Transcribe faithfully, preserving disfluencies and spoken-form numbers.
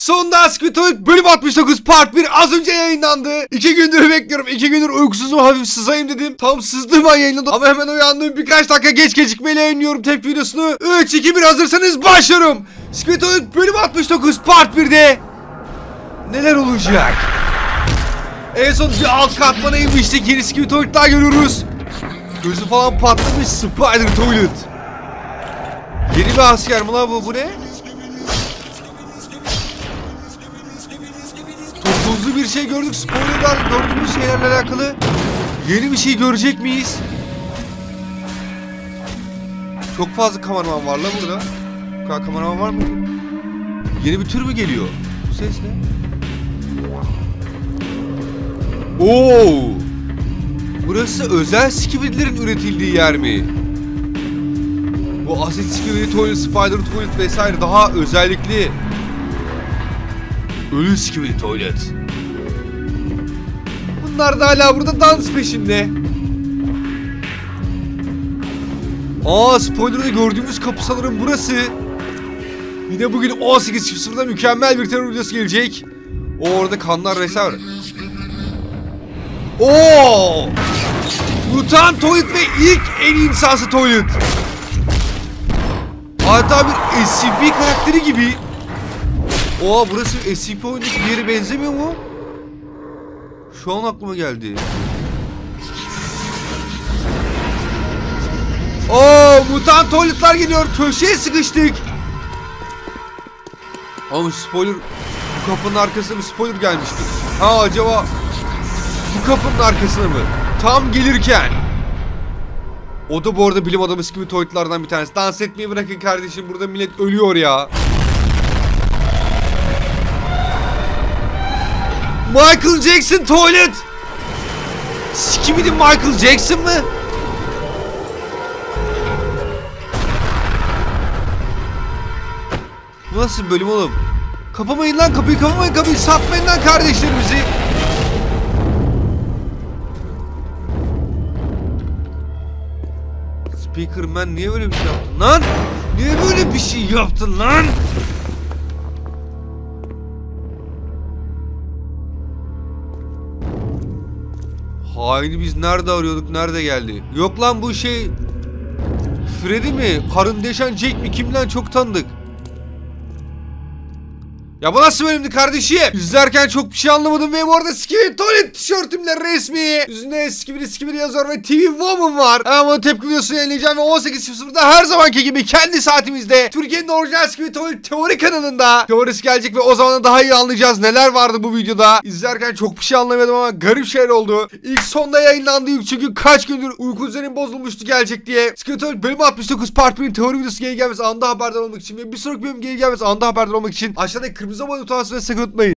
Sonunda Squid Tuvalet bölüm altmış dokuz part bir az önce yayınlandı. İki gündür bekliyorum. İki gündür uykusuzum, hafif sızayım dedim. Tam sızdığım an yayınladım ama hemen uyandım. Birkaç dakika geç gecikmeyle yayınlıyorum tepki videosunu. üç, iki, bir hazırsanız başlıyorum. Squid Tuvalet bölüm altmış dokuz part birde neler olacak? En son bir alt katmana inmiştik. Yeni Squid Tuvalet daha görüyoruz. Gözü falan patlamış Spider Toilet. Yeni bir asker mi lan bu? Bu ne? Tuzlu bir şey gördük. Spoiler'lar gördüğümüz şeylerle alakalı yeni bir şey görecek miyiz? Çok fazla kameraman var la burada. Bu kadar kameraman var mı? Yeni bir tür mü geliyor? Bu ses ne? Oo! Burası özel skibidlerin üretildiği yer mi? Bu asit skibidi tuvalet, spider tuvalet vesaire daha özellikli. Ölü skibidi tuvalet. Bunlar da hala burada dans peşinde. Aa, spoiler'da gördüğümüz kapı sanırım burası. Yine bugün on sekiz sıfırda mükemmel bir terör videosu gelecek. O orada kanlar vesaire. Oo! Mutant tuvalet ve ilk en insansı tuvalet. Hatta bir S C P karakteri gibi. Oha, burası S C P oyundaki bir yere benzemiyor mu? Şu an aklıma geldi. Oo, mutant tuvaletler geliyor. Köşeye sıkıştık. Ama spoiler, bu kapının arkasına bir spoiler gelmişti. Ha, acaba bu kapının arkasına mı? Tam gelirken. O da bu arada bilim adamı gibi tuvaletlerden bir tanesi. Dans etmeyi bırakın kardeşim. Burada millet ölüyor ya. Michael Jackson tuvalet. Skibidi Michael Jackson mı? Bu nasıl bölüm oğlum? Kapamayın lan kapıyı, kapamayın kapıyı. Satmayın lan kardeşlerimizi. Speakerman niye böyle bir şey yaptın lan? Niye böyle bir şey yaptın lan? Haini biz nerede arıyorduk, nerede geldi? Yok lan, bu şey Freddy mi? Karın deşen Jack mi? Kim lan? Çok tanıdık. Ya bu nasıl bölümdü kardeşim? İzlerken çok bir şey anlamadım ve bu arada Skibidi Tuvalet tişörtümle resmi. Üstünde Skibidi Skibidi yazıyor ve T V Woman var. Ama bunu tepki videosunu yayınlayacağım ve on sekiz sıfırda her zamanki gibi kendi saatimizde Türkiye'nin orijinal Skibidi Tuvalet teori kanalında teorisi gelecek ve o zaman daha iyi anlayacağız neler vardı bu videoda. İzlerken çok bir şey anlamadım ama garip şeyler oldu. İlk sonda yayınlandı çünkü kaç gündür uyku düzenim bozulmuştu gelecek diye. Skibidi Tuvalet bölüm altmış dokuz part bir'in teori videosu geri gelmesi, anda haberdar olmak için ve bir sonraki bölüm geri gelmesi, anda haberdar olmak için aşağıdaki kırmızı abone butonuna sakın unutmayın.